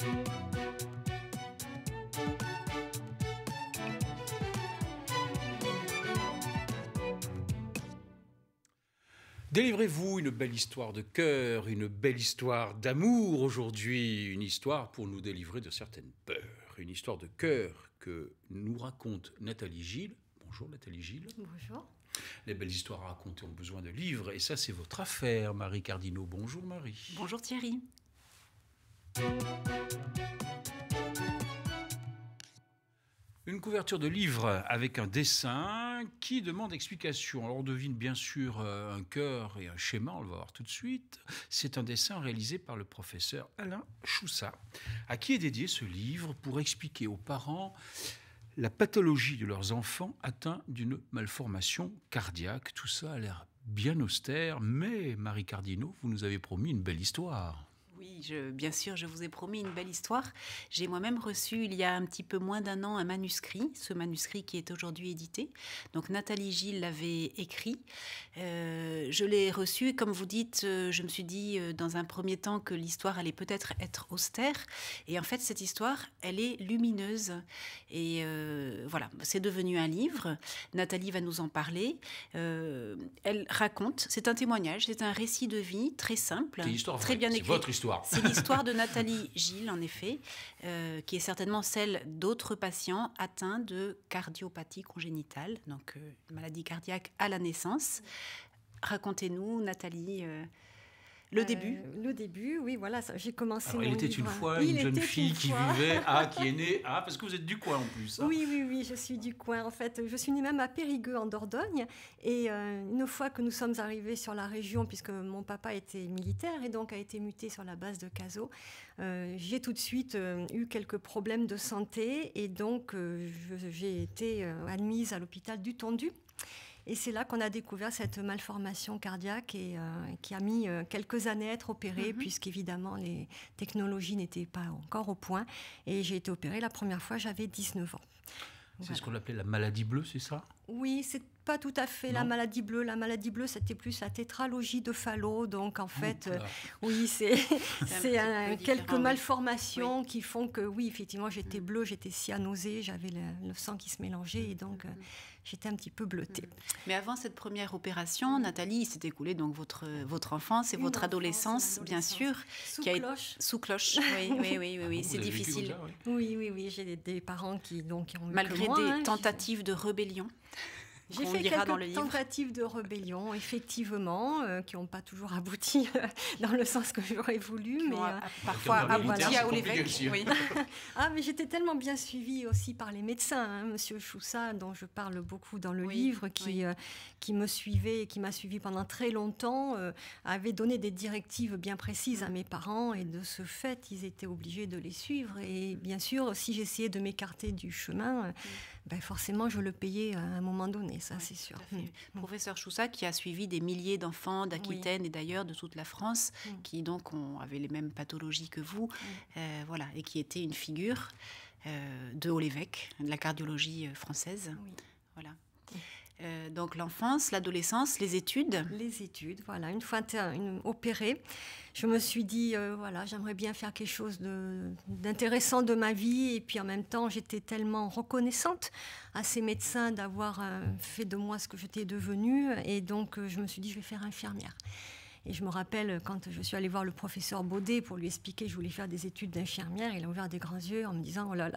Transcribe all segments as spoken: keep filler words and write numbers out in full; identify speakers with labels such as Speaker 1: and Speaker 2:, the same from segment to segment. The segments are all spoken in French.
Speaker 1: Délivrez-vous une belle histoire de cœur, une belle histoire d'amour aujourd'hui, une histoire pour nous délivrer de certaines peurs, une histoire de cœur que nous raconte Nathalie Gilles. Bonjour Nathalie Gilles.
Speaker 2: Bonjour.
Speaker 1: Les belles histoires à raconter ont besoin de livres et ça c'est votre affaire, Marie Cardinaux. Bonjour Marie.
Speaker 2: Bonjour Thierry.
Speaker 1: Une couverture de livre avec un dessin qui demande explication. Alors on devine bien sûr un cœur et un schéma, on le va voir tout de suite. C'est un dessin réalisé par le professeur Alain Choussat, à qui est dédié ce livre pour expliquer aux parents la pathologie de leurs enfants atteints d'une malformation cardiaque. Tout ça a l'air bien austère, mais Marie Cardinaux, vous nous avez promis une belle histoire.
Speaker 2: Oui, je, bien sûr, je vous ai promis une belle histoire. J'ai moi-même reçu, il y a un petit peu moins d'un an, un manuscrit, ce manuscrit qui est aujourd'hui édité. Donc Nathalie Gilles l'avait écrit. Euh, je l'ai reçu et comme vous dites, euh, je me suis dit euh, dans un premier temps que l'histoire allait peut-être être austère. Et en fait, cette histoire, elle est lumineuse. Et euh, voilà, c'est devenu un livre. Nathalie va nous en parler. Euh, elle raconte, c'est un témoignage, c'est un récit de vie très simple, très bien écrit.
Speaker 1: C'est votre histoire.
Speaker 2: C'est l'histoire de Nathalie Gilles, en effet, euh, qui est certainement celle d'autres patients atteints de cardiopathie congénitale, donc euh, une maladie cardiaque à la naissance. Racontez-nous, Nathalie, euh, le euh, début.
Speaker 3: Le début, oui, voilà, j'ai commencé
Speaker 1: Alors,
Speaker 3: mon
Speaker 1: il était
Speaker 3: livre.
Speaker 1: une fois
Speaker 3: il
Speaker 1: une jeune fille
Speaker 3: une
Speaker 1: qui
Speaker 3: fois.
Speaker 1: vivait à, qui est née à, parce que vous êtes du coin en plus. Hein.
Speaker 3: Oui, oui, oui, je suis du coin. En fait, je suis née même à Périgueux, en Dordogne. Et euh, une fois que nous sommes arrivés sur la région, puisque mon papa était militaire et donc a été muté sur la base de Cazaux, euh, j'ai tout de suite euh, eu quelques problèmes de santé et donc euh, j'ai été euh, admise à l'hôpital du Tondu. Et c'est là qu'on a découvert cette malformation cardiaque et euh, qui a mis euh, quelques années à être opérée, mm-hmm. puisqu'évidemment les technologies n'étaient pas encore au point. Et j'ai été opérée la première fois, j'avais dix-neuf ans.
Speaker 1: C'est
Speaker 3: Voilà.
Speaker 1: ce qu'on appelait la maladie bleue, c'est ça?
Speaker 3: Oui, c'est pas tout à fait non. la maladie bleue. La maladie bleue, c'était plus la tétralogie de Fallot. Donc, en fait, euh, oui, c'est, c'est un, quelques malformations oui. qui font que, oui, effectivement, j'étais mmh. bleue, j'étais cyanosée, j'avais le, le sang qui se mélangeait et donc, mmh. euh, j'étais un petit peu bleutée. Mmh.
Speaker 2: Mais avant cette première opération, mmh. Nathalie, il s'est écoulé donc votre, votre enfance et
Speaker 3: Une
Speaker 2: votre
Speaker 3: enfance,
Speaker 2: adolescence, bien sûr.
Speaker 3: Sous
Speaker 2: qui a
Speaker 3: cloche.
Speaker 2: Été, sous cloche, oui, oui, oui, oui, oui.
Speaker 1: Ah,
Speaker 2: c'est difficile.
Speaker 1: Ça, oui.
Speaker 3: oui, oui, oui, j'ai des, des parents qui, donc, qui ont
Speaker 2: Malgré
Speaker 3: moi,
Speaker 2: des
Speaker 3: hein,
Speaker 2: tentatives j'ai... de rébellion.
Speaker 3: J'ai fait quelques tentatives de rébellion, effectivement, euh, qui n'ont pas toujours abouti euh, dans le sens que j'aurais voulu.
Speaker 2: Qui
Speaker 3: mais
Speaker 2: ont,
Speaker 3: euh,
Speaker 2: parfois abouti à l'évêque. Oui.
Speaker 3: Ah, mais j'étais tellement bien suivie aussi par les médecins. Hein, Monsieur Choussat, dont je parle beaucoup dans le oui, livre, qui, oui. euh, qui me suivait et qui m'a suivie pendant très longtemps, euh, avait donné des directives bien précises à mes parents. Et de ce fait, ils étaient obligés de les suivre. Et bien sûr, si j'essayais de m'écarter du chemin, euh, ben forcément, je le payais à un moment donné. Ça, oui, c'est sûr.
Speaker 2: Mmh. Professeur Choussat, qui a suivi des milliers d'enfants d'Aquitaine oui. et d'ailleurs de toute la France, mmh. qui donc ont, avaient les mêmes pathologies que vous, mmh. euh, voilà, et qui était une figure euh, de Haut-l'Évêque, de la cardiologie française. Oui. Voilà. Euh, donc l'enfance, l'adolescence, les études.
Speaker 3: Les études, voilà. Une fois une, opérée, je me suis dit, euh, voilà, j'aimerais bien faire quelque chose de, d'intéressant de ma vie. Et puis en même temps, j'étais tellement reconnaissante à ces médecins d'avoir euh, fait de moi ce que j'étais devenue. Et donc, euh, je me suis dit, je vais faire infirmière. Et je me rappelle, quand je suis allée voir le professeur Baudet pour lui expliquer que je voulais faire des études d'infirmière, il a ouvert des grands yeux en me disant « Oh là là !»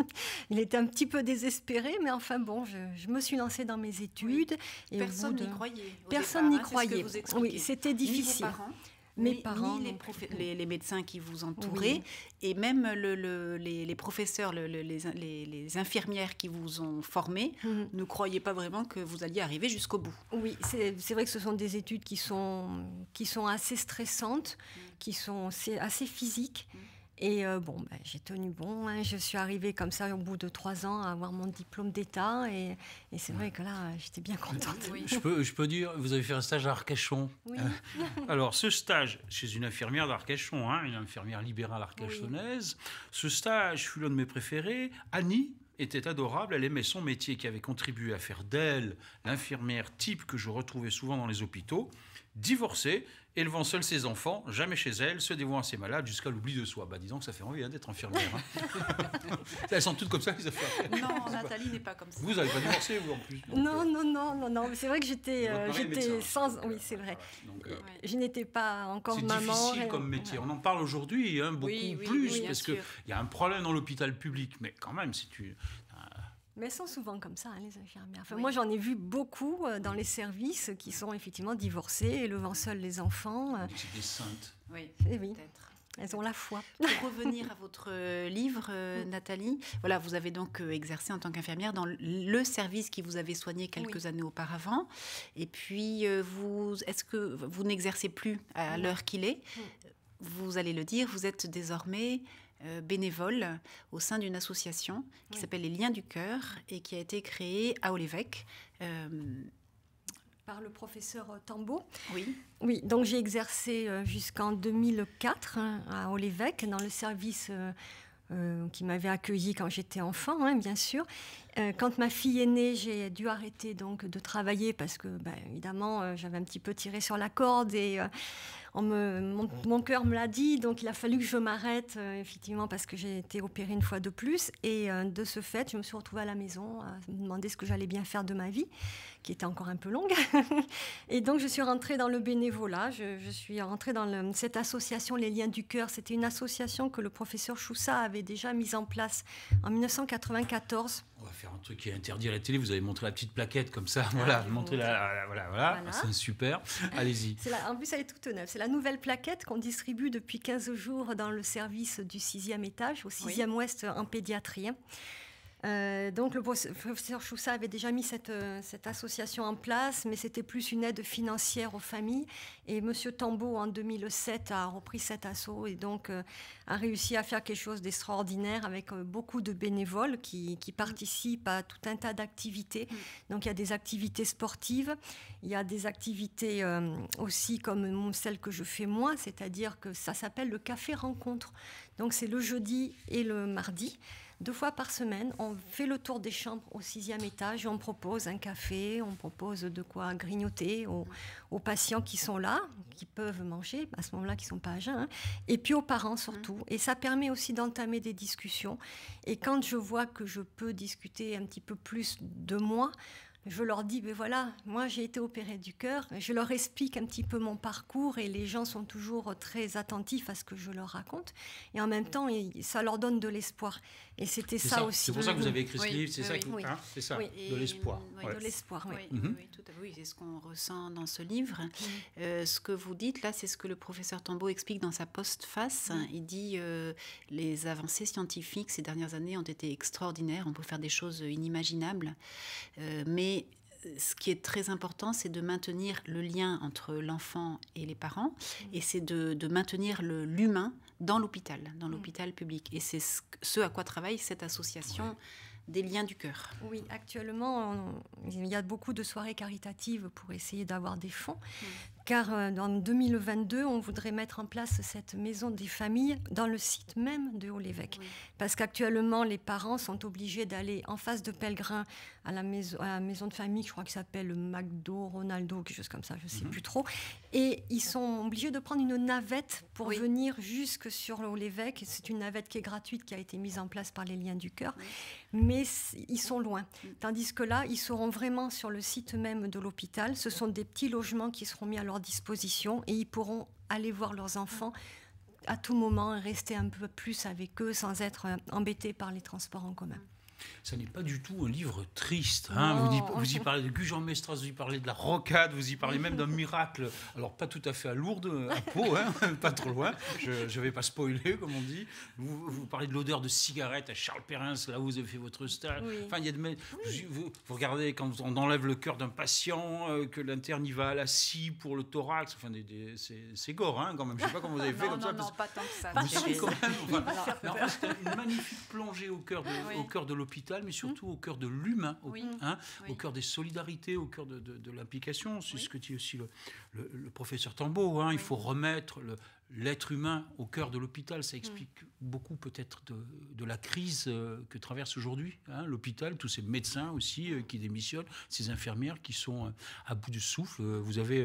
Speaker 3: Il était un petit peu désespéré, mais enfin bon, je, je me suis lancée dans mes études.
Speaker 2: Oui.
Speaker 3: Et
Speaker 2: Personne
Speaker 3: de...
Speaker 2: n'y croyait.
Speaker 3: Personne n'y
Speaker 2: hein,
Speaker 3: croyait. Oui, c'était difficile.
Speaker 2: Ni vos parents,
Speaker 3: Mes
Speaker 2: ni,
Speaker 3: parents,
Speaker 2: ni les, profé- les, les médecins qui vous entouraient, oui. et même le, le, les, les professeurs, le, le, les, les, les infirmières qui vous ont formés, mmh. ne croyaient pas vraiment que vous alliez arriver jusqu'au bout.
Speaker 3: Oui, c'est, c'est vrai que ce sont des études qui sont, qui sont assez stressantes, mmh. qui sont assez, assez physiques. Mmh. Et euh, bon, ben, j'ai tenu bon. Hein. Je suis arrivée comme ça au bout de trois ans à avoir mon diplôme d'État. Et, et c'est vrai que là, j'étais bien contente.
Speaker 1: Oui. Je, peux, je peux dire, vous avez fait un stage à Arcachon.
Speaker 3: Oui.
Speaker 1: Alors, ce stage chez une infirmière d'Arcachon, hein, une infirmière libérale arcachonnaise, oui. ce stage fut l'un de mes préférés. Annie était adorable, elle aimait son métier qui avait contribué à faire d'elle l'infirmière type que je retrouvais souvent dans les hôpitaux. Divorcée, élevant seule ses enfants, jamais chez elle, se dévouant à ses malades jusqu'à l'oubli de soi. Bah, disons que ça fait envie hein, d'être infirmière. Hein. Elles sont toutes comme ça, les affaires.
Speaker 2: Non, Nathalie n'est pas comme ça.
Speaker 1: Vous n'avez pas divorcé, vous, en plus. Donc,
Speaker 3: non,
Speaker 1: euh...
Speaker 3: non, non, non, non. C'est vrai que j'étais, euh, j'étais sans. Oui, c'est vrai.
Speaker 1: Voilà. Donc, euh...
Speaker 3: Je n'étais pas encore
Speaker 1: c'est
Speaker 3: maman.
Speaker 1: C'est difficile comme métier. On en parle aujourd'hui hein, beaucoup
Speaker 2: oui, oui,
Speaker 1: plus,
Speaker 2: oui,
Speaker 1: parce qu'il y a un problème dans l'hôpital public. Mais quand même, si tu...
Speaker 3: Mais elles sont souvent comme ça, hein, les infirmières. Enfin, oui. Moi, j'en ai vu beaucoup euh, dans les services qui sont effectivement divorcées, élevant seules les enfants. Euh.
Speaker 1: C'est des saintes.
Speaker 2: Oui,
Speaker 3: et oui. Peut-être. Elles ont la foi.
Speaker 2: Pour revenir à votre livre, euh, Nathalie, voilà, vous avez donc euh, exercé en tant qu'infirmière dans le service qui vous avait soigné quelques oui. années auparavant. Et puis, euh, vous, est-ce que vous n'exercez plus à oui. l'heure qu'il est oui. Vous allez le dire, vous êtes désormais... Euh, bénévole au sein d'une association qui oui. s'appelle les Liens du Cœur et qui a été créée à Haut-l'Évêque. Euh...
Speaker 3: Par le professeur Tambo.
Speaker 2: Oui.
Speaker 3: Oui, donc j'ai exercé euh, jusqu'en deux mille quatre hein, à Haut-l'Évêque dans le service euh, euh, qui m'avait accueilli quand j'étais enfant, hein, bien sûr. Euh, quand ma fille est née, j'ai dû arrêter donc de travailler parce que, ben, évidemment, euh, j'avais un petit peu tiré sur la corde et euh, on me, mon, mon cœur me l'a dit, donc il a fallu que je m'arrête, euh, effectivement, parce que j'ai été opérée une fois de plus. Et euh, de ce fait, je me suis retrouvée à la maison à me demander ce que j'allais bien faire de ma vie, qui était encore un peu longue. Et donc, je suis rentrée dans le bénévolat. Je, je suis rentrée dans le, cette association, Les Liens du Cœur. C'était une association que le professeur Choussa avait déjà mise en place en dix-neuf cent quatre-vingt-quatorze.
Speaker 1: On va faire un truc qui est interdit à la télé. Vous avez montré la petite plaquette comme ça. Ah, voilà, montrez la, la, voilà, voilà. voilà. C'est super. Allez-y.
Speaker 3: C'est la, en plus, elle est toute neuve. C'est la nouvelle plaquette qu'on distribue depuis quinze jours dans le service du sixième étage, au sixième oui. ouest en pédiatrie. Euh, donc le professeur Choussa avait déjà mis cette, cette association en place, mais c'était plus une aide financière aux familles. Et Monsieur Tambo, en deux mille sept, a repris cet assaut et donc euh, a réussi à faire quelque chose d'extraordinaire avec euh, beaucoup de bénévoles qui, qui participent à tout un tas d'activités. Donc il y a des activités sportives, il y a des activités euh, aussi comme celle que je fais moi, c'est-à-dire que ça s'appelle le café rencontre. Donc c'est le jeudi et le mardi. Deux fois par semaine, on fait le tour des chambres au sixième étage et on propose un café, on propose de quoi grignoter aux, aux patients qui sont là, qui peuvent manger, à ce moment-là, qui ne sont pas à jeun, hein, et puis aux parents surtout. Et ça permet aussi d'entamer des discussions. Et quand je vois que je peux discuter un petit peu plus de moi, je leur dis, ben voilà, moi j'ai été opérée du cœur, je leur explique un petit peu mon parcours et les gens sont toujours très attentifs à ce que je leur raconte. Et en même temps, ça leur donne de l'espoir. Et c'était ça, ça aussi.
Speaker 1: C'est pour ça que vous avez écrit ce
Speaker 2: oui,
Speaker 1: livre, c'est
Speaker 2: oui,
Speaker 1: ça,
Speaker 2: oui,
Speaker 1: que,
Speaker 2: oui.
Speaker 1: Hein, c'est ça,
Speaker 2: oui,
Speaker 1: de l'espoir.
Speaker 2: Oui,
Speaker 1: ouais.
Speaker 3: De l'espoir, oui.
Speaker 2: Oui,
Speaker 1: mm-hmm.
Speaker 2: oui, tout à fait. Oui, c'est ce qu'on ressent dans ce livre. Mm. Euh, ce que vous dites là, c'est ce que le professeur Tambo explique dans sa postface. Mm. Il dit euh, les avancées scientifiques ces dernières années ont été extraordinaires. On peut faire des choses inimaginables, euh, mais ce qui est très important, c'est de maintenir le lien entre l'enfant et les parents, mmh. et c'est de, de maintenir le, l'humain dans l'hôpital, dans mmh. l'hôpital public. Et c'est ce, ce à quoi travaille cette association ouais. des Liens du Cœur.
Speaker 3: Oui, actuellement, on, il y a beaucoup de soirées caritatives pour essayer d'avoir des fonds. Mmh. Car euh, en deux mille vingt-deux, on voudrait mettre en place cette maison des familles dans le site même de Haut-l'Évêque. Oui. Parce qu'actuellement, les parents sont obligés d'aller en face de Pellegrin à la maison, à la maison de famille, je crois que ça s'appelle le McDo, Ronaldo, quelque chose comme ça, je ne sais mm-hmm. plus trop. Et ils sont obligés de prendre une navette pour oui. venir jusque sur Haut-l'Évêque. C'est une navette qui est gratuite, qui a été mise en place par les Liens du Cœur. Oui. Mais ils sont loin. Mm. Tandis que là, ils seront vraiment sur le site même de l'hôpital. Ce sont des petits logements qui seront mis à leur disposition et ils pourront aller voir leurs enfants à tout moment et rester un peu plus avec eux sans être embêtés par les transports en commun.
Speaker 1: Ça n'est pas du tout un livre triste. Hein. Vous, y, vous y parlez de Gujan Mestras, vous y parlez de la rocade, vous y parlez même d'un miracle. Alors, pas tout à fait à Lourdes, à Pau, hein, pas trop loin. Je ne vais pas spoiler, comme on dit. Vous, vous parlez de l'odeur de cigarette à Charles Perrin, là où vous avez fait votre stage. Oui. Enfin, il y a de, oui. vous, vous regardez quand on enlève le cœur d'un patient, euh, que l'interne y va à la scie pour le thorax. Enfin, des, des, c'est, c'est gore, hein, quand même. Je ne sais pas comment vous avez fait
Speaker 2: non,
Speaker 1: comme
Speaker 2: non,
Speaker 1: ça.
Speaker 2: Non,
Speaker 1: parce...
Speaker 2: non, pas tant que ça.
Speaker 1: Vous sentez quand même. Enfin, mais en fait, c'est une magnifique plongée au cœur de, oui. au cœur de l'hôpital, mais surtout mmh. au cœur de l'humain, au,
Speaker 2: oui.
Speaker 1: hein,
Speaker 2: oui.
Speaker 1: au cœur des solidarités, au cœur de, de, de l'implication. C'est oui. ce que dit aussi le, le, le professeur Tambo. Hein. Oui. Il faut remettre le, l'être humain au cœur de l'hôpital. Ça explique mmh. beaucoup peut-être de, de la crise euh, que traverse aujourd'hui hein, l'hôpital, tous ces médecins aussi euh, qui démissionnent, ces infirmières qui sont euh, à bout de souffle. Vous avez... Euh,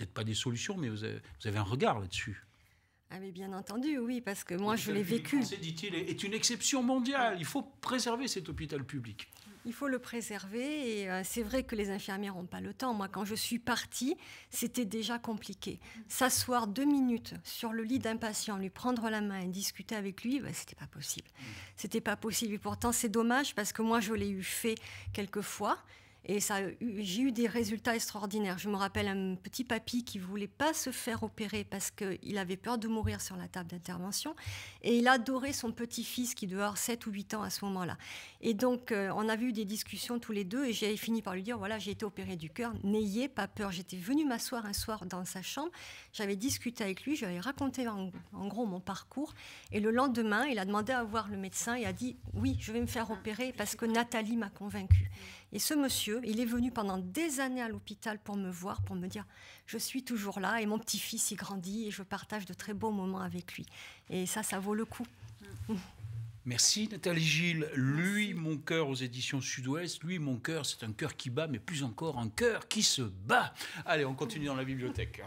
Speaker 1: peut-être pas des solutions, mais vous avez, vous avez un regard là-dessus.
Speaker 3: Ah mais bien entendu, oui, parce que moi, je l'ai vécu.
Speaker 1: Le public français, dit-il, est une exception mondiale. Il faut préserver cet hôpital public.
Speaker 3: Il faut le préserver et euh, c'est vrai que les infirmières n'ont pas le temps. Moi, quand je suis partie, c'était déjà compliqué. S'asseoir deux minutes sur le lit d'un patient, lui prendre la main et discuter avec lui, ben, c'était pas possible. C'était pas possible. Et pourtant, c'est dommage parce que moi, je l'ai eu fait quelques fois. Et ça, j'ai eu des résultats extraordinaires. Je me rappelle un petit papy qui ne voulait pas se faire opérer parce qu'il avait peur de mourir sur la table d'intervention. Et il adorait son petit-fils qui devait avoir sept ou huit ans à ce moment-là. Et donc, euh, on avait eu des discussions tous les deux et j'ai fini par lui dire, voilà, j'ai été opérée du cœur, n'ayez pas peur. J'étais venue m'asseoir un soir dans sa chambre, j'avais discuté avec lui, j'avais raconté en, en gros mon parcours. Et le lendemain, il a demandé à voir le médecin et a dit, oui, je vais me faire opérer parce que Nathalie m'a convaincue. Et ce monsieur, il est venu pendant des années à l'hôpital pour me voir, pour me dire « je suis toujours là et mon petit-fils, il grandit et je partage de très beaux moments avec lui ». Et ça, ça vaut le coup.
Speaker 1: Merci Nathalie Gilles. Lui, mon cœur aux éditions Sud-Ouest. Lui, mon cœur, c'est un cœur qui bat, mais plus encore un cœur qui se bat. Allez, on continue dans la bibliothèque.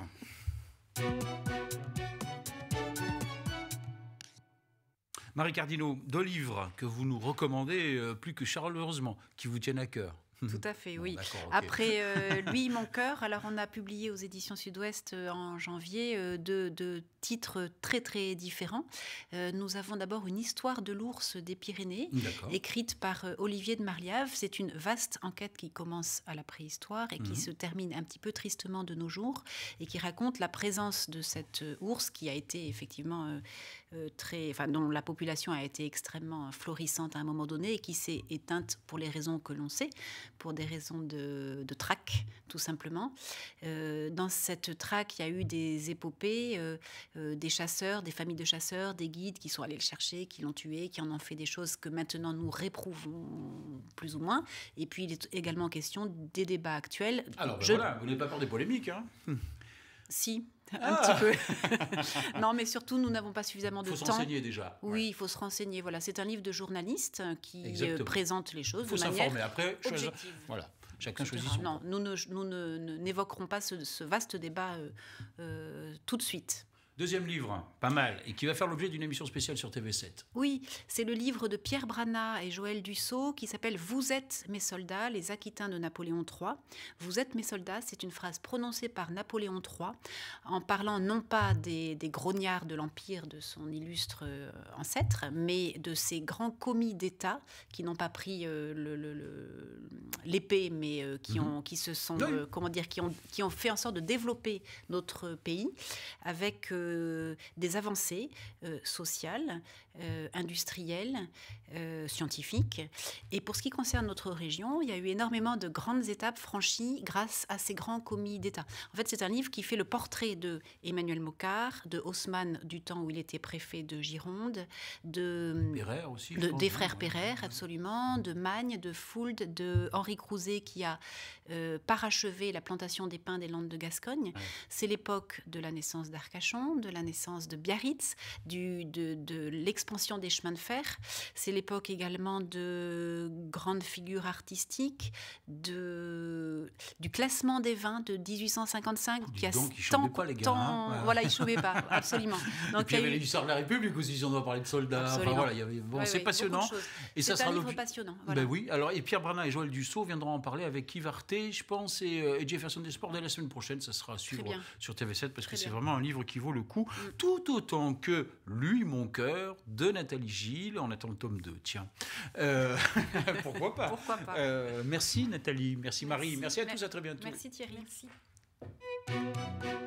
Speaker 1: Marie Cardinaux, deux livres que vous nous recommandez euh, plus que chaleureusement, qui vous tiennent à cœur.
Speaker 2: Tout à fait, oui.
Speaker 1: Bon, okay.
Speaker 2: Après euh, Lui, mon cœur, alors on a publié aux éditions Sud-Ouest euh, en janvier euh, deux, deux titres très très différents. Euh, nous avons d'abord une histoire de l'ours des Pyrénées, écrite par euh, Olivier de Marliave. C'est une vaste enquête qui commence à la préhistoire et qui mmh. se termine un petit peu tristement de nos jours et qui raconte la présence de cet euh, ours qui a été effectivement euh, euh, très, enfin dont la population a été extrêmement florissante à un moment donné et qui s'est éteinte pour les raisons que l'on sait, pour des raisons de, de traque, tout simplement. Euh, dans cette traque, il y a eu des épopées, euh, euh, des chasseurs, des familles de chasseurs, des guides qui sont allés le chercher, qui l'ont tué, qui en ont fait des choses que maintenant nous réprouvons plus ou moins. Et puis, il est également question des débats actuels.
Speaker 1: Alors, ben
Speaker 2: Je...
Speaker 1: voilà, vous n'avez pas peur des polémiques, hein?
Speaker 2: Si, un
Speaker 1: ah
Speaker 2: petit peu. Non, mais surtout, nous n'avons pas suffisamment de temps.
Speaker 1: Il faut se renseigner déjà.
Speaker 2: Oui,
Speaker 1: ouais.
Speaker 2: il faut se renseigner. Voilà, c'est un livre de journaliste qui euh, présente les choses
Speaker 1: de manière objective. Il faut s'informer. Après, choisir... voilà. Chacun choisit son...
Speaker 2: Non, nous, ne, nous ne, ne, n'évoquerons pas ce, ce vaste débat euh, euh, tout de suite.
Speaker 1: Deuxième livre, pas mal, et qui va faire l'objet d'une émission spéciale sur T V sept.
Speaker 2: Oui, c'est le livre de Pierre Branat et Joël Dussault qui s'appelle « Vous êtes mes soldats, les Aquitains de Napoléon trois ». « Vous êtes mes soldats », c'est une phrase prononcée par Napoléon trois en parlant non pas des, des grognards de l'Empire, de son illustre euh, ancêtre, mais de ces grands commis d'État qui n'ont pas pris euh, le, le, le, l'épée, mais euh, qui, ont, qui se sont, oui. euh, comment dire, qui ont, qui ont fait en sorte de développer notre pays avec... Euh, Euh, des avancées euh, sociales, euh, industrielles, euh, scientifiques. Et pour ce qui concerne notre région, il y a eu énormément de grandes étapes franchies grâce à ces grands commis d'État. En fait, c'est un livre qui fait le portrait de Emmanuel Mocquard, de Haussmann du temps où il était préfet de Gironde, de,
Speaker 1: Pereire aussi,
Speaker 2: de des frères Pereire, absolument, de Magne, de Fould, de Henri Crouzet qui a euh, parachevé la plantation des pins des Landes de Gascogne. Ouais. C'est l'époque de la naissance d'Arcachon, de la naissance de Biarritz, du, de, de l'expansion des chemins de fer. C'est l'époque également de grandes figures artistiques, de, du classement des vins de dix-huit cent cinquante-cinq.
Speaker 1: Dis
Speaker 2: qui a
Speaker 1: donc, ils ne chômaient pas, les gars.
Speaker 2: Tant,
Speaker 1: hein,
Speaker 2: voilà, ils ne chômaient pas, absolument.
Speaker 1: Donc, et puis, il y avait eu... l'histoire de la République aussi, si on doit parler de soldats. Enfin, voilà, il y avait... bon, ouais, c'est ouais, passionnant.
Speaker 2: Et ça sera un livre passionnant.
Speaker 1: Voilà. Ben oui, alors, et Pierre Branat et Joël Dussault viendront en parler avec Yves Arté, je pense, et, euh, et Jefferson Desports dès la semaine prochaine. Ça sera à suivre sur T V sept parce Très que bien. C'est vraiment un livre qui vaut le coup. Mm. Tout autant que Lui, mon cœur, de Nathalie Gilles. On attend le tome deux, tiens. Euh, pourquoi pas,
Speaker 2: pourquoi pas.
Speaker 1: Euh, Merci Nathalie, merci Marie, merci, merci à tous, à très bientôt.
Speaker 2: Merci Thierry. Merci.